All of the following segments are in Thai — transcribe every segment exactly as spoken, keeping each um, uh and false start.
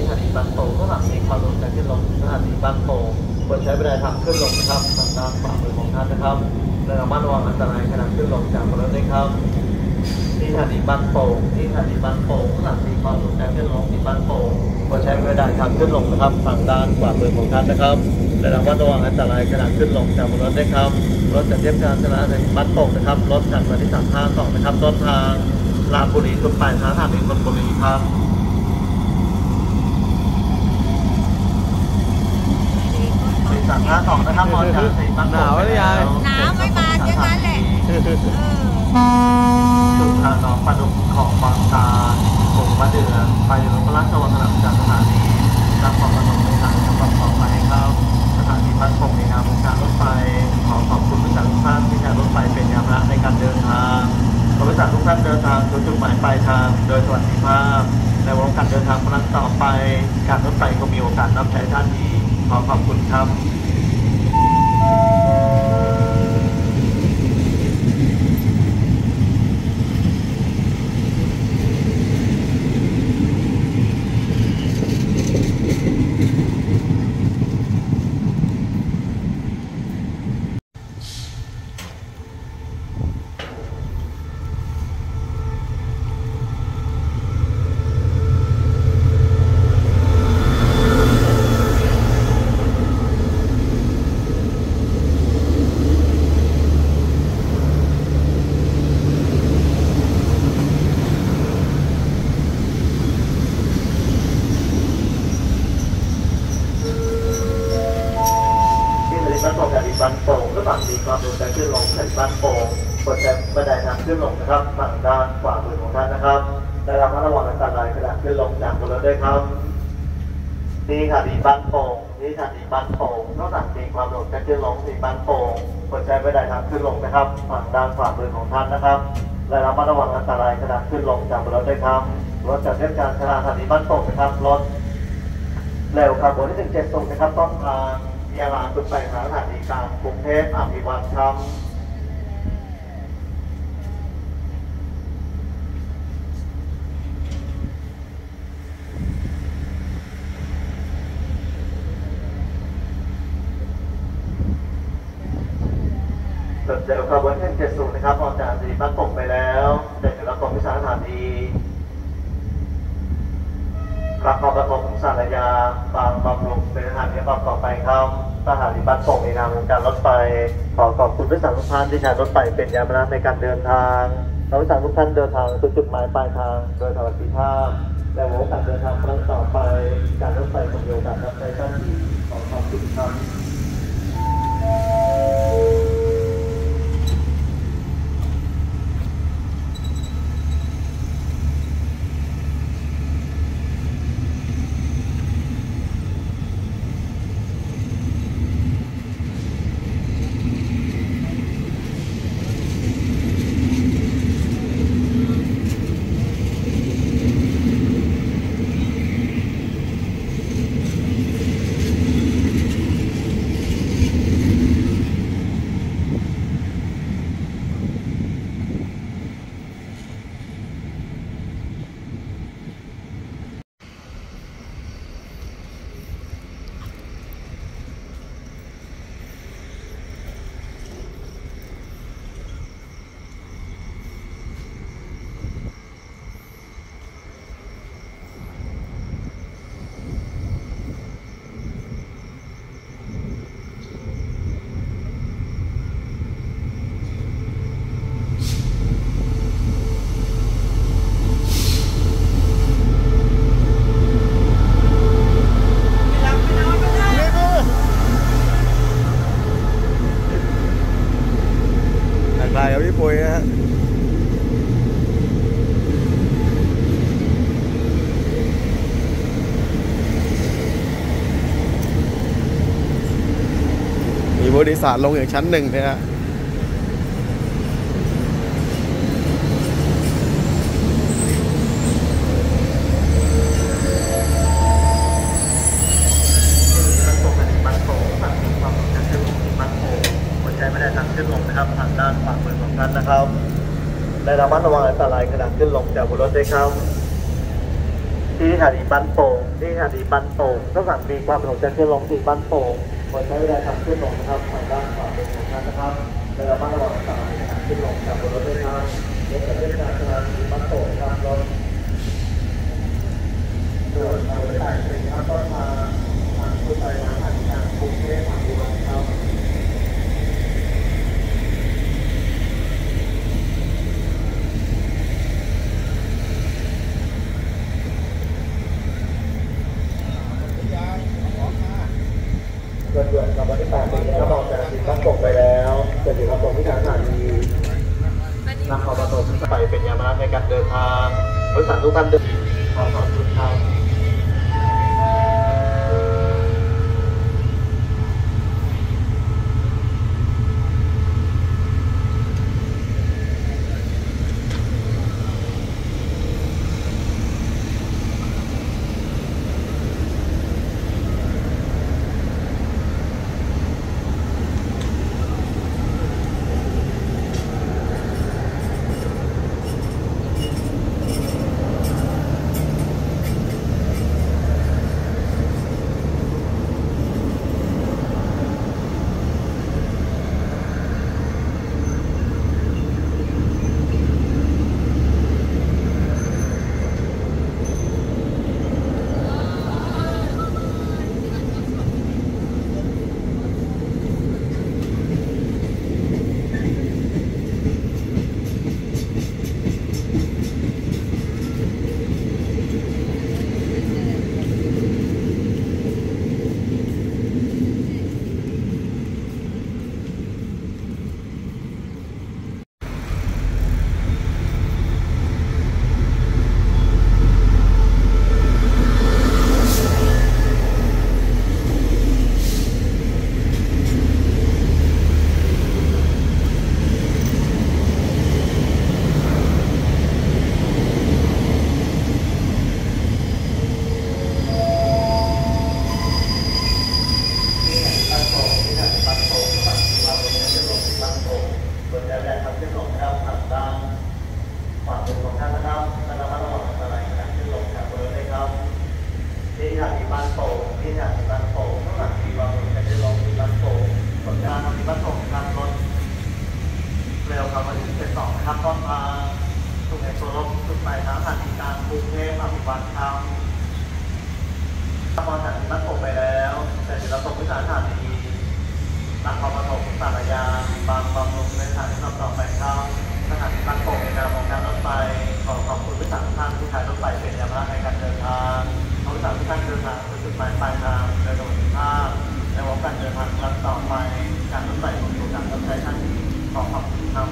สถานีบางโป่งก็หลังมีความลงจากขึ้นลงสถานีบางโป่งควรใช้บันไดทางขึ้นลงนะครับทางด้านขวามือของท่านนะครับและระมัดระวังอันตรายขณะขึ้นลงจากบนรถด้วยครับที่สถานีบางโป่งที่สถานีบางโป่งหลังมีความลงจากขึ้นลงที่บางโป่งควรใช้บันไดทางขึ้นลงนะครับทางด้านขวามือของท่านนะครับและระมัดระวังอันตรายขณะขึ้นลงจากบนรถด้วยครับรถจากเทียบการสถานีบางโป่งนะครับรถจากสถานีสามห้าสองนะครับต้นทางลาดบุรีจุดปลายทางสถานีธนบุรีครับสามห้าสองนะครับมอจากสี่บางโป่งหนาวหรือยังหนาวไม่มาแค่นั้นแหละจุดทางหนองปลาดุกของบางตาปุ่งมะเดื่อไปหลวงพระราชวังสนามจากสถานีรับความประสงค์ในทางจังหวัดต่อไปครับสถานีบ้านโป่งในนามองค์การรถไฟขอขอบคุณผู้จัดทุกท่านที่ใช้รถไฟเป็นยามระในการเดินทางขอผู้จัดทุกท่านเดินทางสู่จุดหมายปลายทางโดยสวัสดิภาพในวงการเดินทางครั้งต่อไปการรถไฟก็มีโอกาสรับใช้ท่านอีกขอขอบคุณครับบางโป่งและฝั่งมีความรุนแรงขึ้นลงแผ่นบางโป่งควรใช้บันไดทางขึ้นลงนะครับฝั่งด้านขวามือของท่านนะครับได้รับระวังอันตรายขณะขึ้นลงจากบนรถด้วยครับนี่ค่ะดีบางโป่งนี่ค่ะดีบางโป่งนอกจากมีความรุนแรงขึ้นลงดีบางโป่งควรใช้บันไดทางขึ้นลงนะครับฝั่งด้านขวามือของท่านนะครับได้รับระวังอันตรายขณะขึ้นลงจากบนรถด้วยครับรถจากเทียบการสถานีบ้านโป่งนะครับรถเร็วครับบนที่หนึ่งเจ็ดศูนย์นะครับต้นทางยาลาจุดไปหาสถานีกลางกรุงเทพอภิวัตครับรถเร็วขบวนที่เจ็ดศูนย์นะครับออกจากสถานีบ้านโป่งไปแล้วเดินอยู่รับตรงที่สถานีกลับมาประถมสารยาบางบำรุงเป็นสถานีต่อไปครับสถานีบ้านโป่งในนามองค์การรถไฟขอขอบคุณผู้โดยสารทุกท่านที่ใช้รถไฟเป็นยานพาหนะในการเดินทางขอผู้โดยสารทุกท่านเดินทางสู่จุดหมายปลายทางโดยสวัสดิภาพและโอกาสเดินทางครั้งต่อไปการรถไฟของโยการรับใช้ท่านอีกขอขอบคุณครับพี่ปุ้ยนะฮะมีบริษัทลงอย่างชั้นหนึ่งนะฮะขึ้นลงนะครับทางด้านขวามือของท่านนะครับได้ระมัดระวังอันตรายขณะขึ้นลงจากบนรถด้วยครับที่สถานีบ้านโป่งที่สถานีบ้านโป่งก็สั่งมีความประสงค์จะขึ้นลงที่บ้านโป่งโปรดใช้เวลาทำขึ้นลงนะครับทางด้านขวาบนของท่านนะครับและระมัดระวังสถานีขึ้นลงจากบนรถด้วยครับรถจะเล่นการสถานีบ้านโป่งครับรถโดยเอาไว้ได้เป็นครับก็มาทางคุณไปทางทางทางกรุงเทพมหานครครับเกิดเกิดกับวันที่แปดเป็นถ้ามองจากสิ่งต้องตกไปแล้วเกิดถึงคำตกที่ทางสถานีนำความประสงค์ไปเป็นยามาในการเดินทางบริษัททุกท่านเดินขอขอบคุณครับที่สถานีบ้านโป่งที่สถานีบ้านโป่งข้างหลังมีวางรถจะได้ลงที่บ้านโป่งผลงานทางที่บ้านโป่งทางรถเร็วครับวันที่สิบสองนะครับต้นทางสุขเอกโซลบจุดหมายทางสถานีกลางกรุงเทพอภิวัตครับถ้ามองจากบ้านโป่งไปแล้วแต่เดี๋ยวเราตกที่สถานีนครปฐมสารยาบางบำรุงในสถานีต่อไปครับสถานีบ้านโป่งในการมองการรถไฟขอขอบคุณผู้สั่งท่านที่ใช้รถไฟเป็นยามาในการเดินทางผู้สั่งทุกท่านเดินทางไปจุดหมายปลายทางโดยสวัสดิภาพและหวังการเดินทางครั้งต่อไปการรถไฟของอยู่การรถไฟท่านขอขอบคุณครับ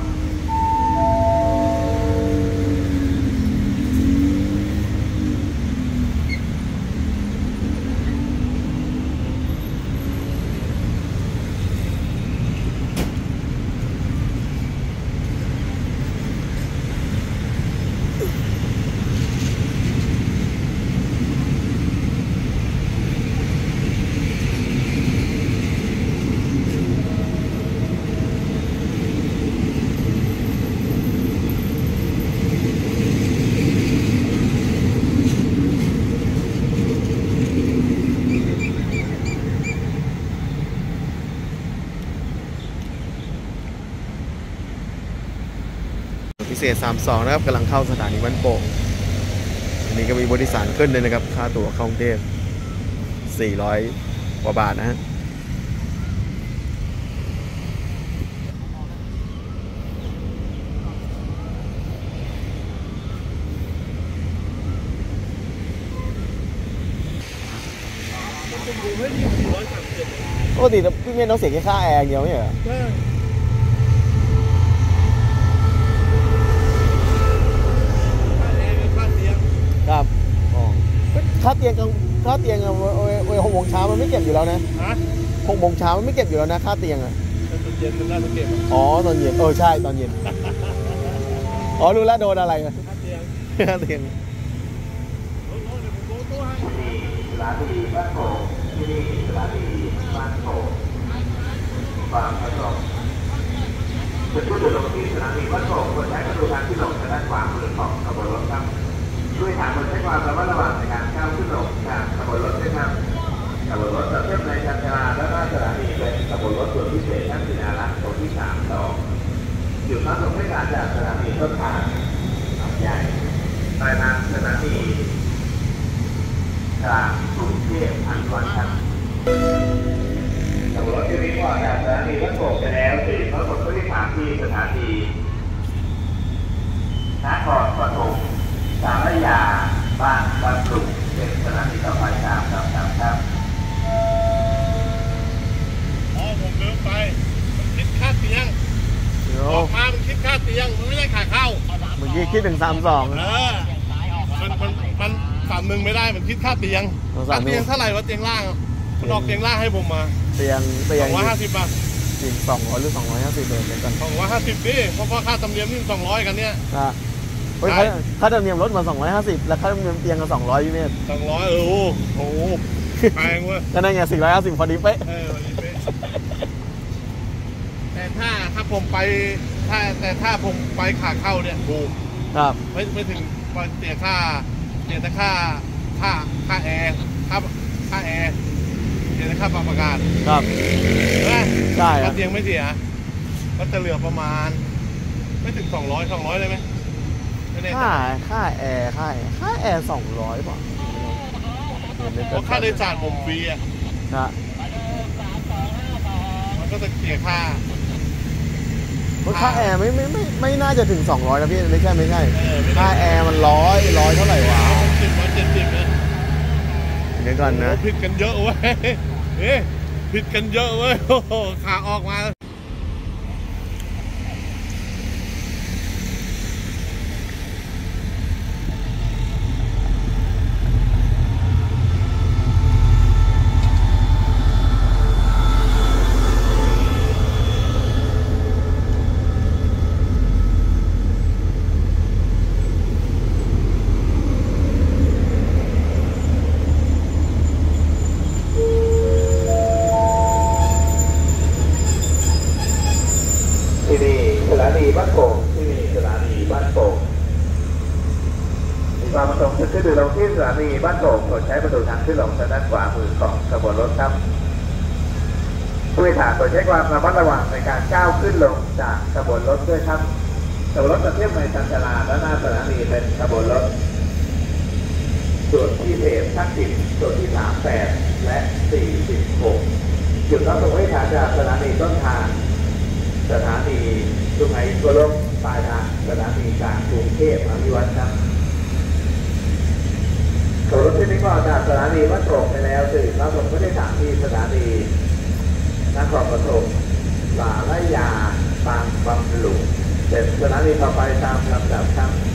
พิเศษสามสิบสองนะครับกำลังเข้าสถานีบ้านโป่งอันนี้ก็มีบริษัทขึ้นเลยนะครับค่าตั๋วเข้ากรุงเทพสี่ร้อยกว่าบาทนะฮะปกติพี่เมย์ต้องเสียแค่ค่าแอร์อย่างเดียวไม่ใช่เหรอครับค่าเตียงค่าเตียงเวลหกโมงเช้ามันไม่เก็บอยู่แล้วนะหกโมงเช้ามันไม่เก็บอยู่แล้วนะค่าเตียงอ่ะตอนเย็นมันน่าจะเก็บอ๋อตอนเย็นเออใช่ตอนเย็นอ๋อรู้แล้วโดนอะไรค่าเตียงค่าเตียงสถานีบ้านโป่งที่นี่สถานีบ้านโป่งบางพระทองเป็นผู้เดินลงที่สถานีบ้านโป่งบนใช้กระดูกทางที่ลงทางด้านขวามือของขบวนรถครับด้วยฐานบนใช้ความระมัดระวังในการก้าวขึ้นลงจากขบวนรถด้วยครับขบวนรถจะเทียบในชานชาลาและหน้าสถานีเป็นขบวนรถส่วนพิเศษทั้งสินารักษ์ตัวที่สามสองอยู่ข้างตรงให้การจากสถานีต้นทางใหญ่ปลายทางสถานีกลางกรุงเทพอันวันครับขบวนรถที่วิ่งออกจากสถานีวัดโบกไปแล้วที่รถบรรทุกที่สามที่สถานีนครปฐมสารยาบ้านบางกลุ่มเป็นสถานีต่อไปตามลำดับครับอ๋อผมลืมไปมันคิดค่าเตียงออกมามันคิดค่าเตียงมันไม่ใช่ขาเข้าเมื่อกี้คิดถึงสามสองเออมันมันมันสามหนึ่งไม่ได้มันคิดค่าเตียงค่าเตียงเท่าไหร่วะเตียงล่างมันออกเตียงล่างให้ผมมาเตียงเตียงสองร้อยห้าสิบบาทจริงสองร้อยหรือสองร้อยห้าสิบเดือนกันสองร้อยห้าสิบดิเพราะว่าค่าธรรมเนียมนี่สองร้อยกันเนี่ยเฮ้ยค่าธรรมเนียมลดมาสองร้อยห้าสิบแล้วค่าธรรมเนียมเตียงก็สองร้อยอยู่เนี่ยสองร้อยเออโอ้โหแพงเว้ยก็นั่นไงสี่ร้อยห้าสิบพอดีเป๊ะเออพอดีเป๊ะแต่ถ้าถ้าผมไปถ้าแต่ถ้าผมไปขาเข้าเนี่ยถูกครับไม่ไม่ถึงเสียค่าเสียแต่ค่าค่าค่าแอร์ค่าค่าแอร์เสียแต่ค่าปรับอากาศครับใช่ใช่ค่าเตียงไม่เสียก็จะเหลือประมาณไม่ถึงสองร้อยสองร้อยเลยไหมค่าค่าแอร์ค่าแอร์ค่าแอร์สองร้อยป่ะเพราะค่าโดยสารผมฟรีอ่ะนะมันก็จะเสียค่าค่าแอร์ไม่ไม่ไม่ไม่น่าจะถึงสองร้อยนะพี่ไม่ใช่ไม่ใช่ค่าแอร์มันร้อยร้อยเท่าไหร่วะสิบร้อยเจ็ดสิบเลยเดี๋ยวก่อนนะผิดกันเยอะเว้ยเอ๊ะผิดกันเยอะเว้ยโอ้โหขาออกมาที่นี่สถานีบ้านโป่งที่นี่สถานีบ้านโป่งมีความประสงค์จะขึ้นหรือลงที่สถานีบ้านโป่งโปรดใช้ประตูทางขึ้นลงทางด้านขวามือของขบวนรถครับผู้โดยสารโปรดใช้ความระมัดระวังในการก้าวขึ้นลงจากขบวนรถด้วยครับขบวนรถจะเทียบในชานชาลาและหน้าสถานีเป็นขบวนรถส่วนที่เศษทั้งสิบส่วนที่สามแปดและสี่สิบหกจุดรับส่งผู้โดยสารจากสถานีต้นทางสถานีสุไหงโกลกปลายทางสถานีกลางกรุงเทพอภิวัฒน์ครับขบวนรถที่นี้ก็จากสถานีวัดโป่งไปแล้วสื่อรับส่งผู้โดยสารที่สถานีนครปฐมสารยาบางบำรุงเป็นสถานีต่อไปตามลำดับครับ